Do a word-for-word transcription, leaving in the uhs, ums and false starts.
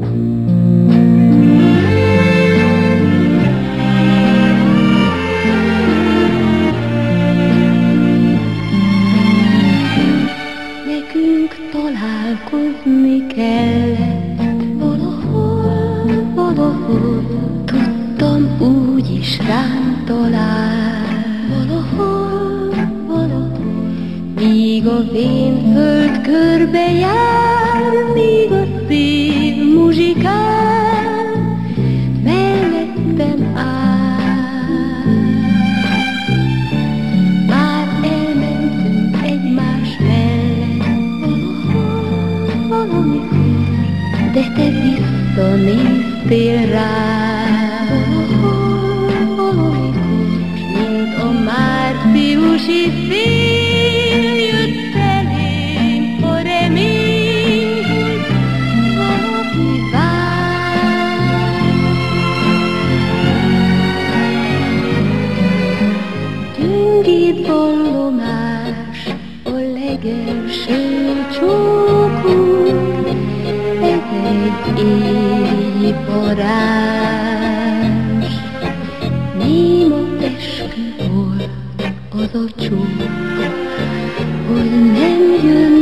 Nekünk találkozni kellett valahol, valahol. Tudtam, úgyis rám talál valahol, valahol. Míg a vén föld körbe jár, míg a szív muzsikál, mellettem áll. Már elmentünk egymás mellett valahol, valamikor, de te visszanéztél rám valahol, valamikor, mint a márciusi szél jött elém a remény, hogy valaki vár. Gyöngéd vallomás a legelső csókunk, ez egy éjjel parázs. Néma eskü volt az a csók, hogy nem jön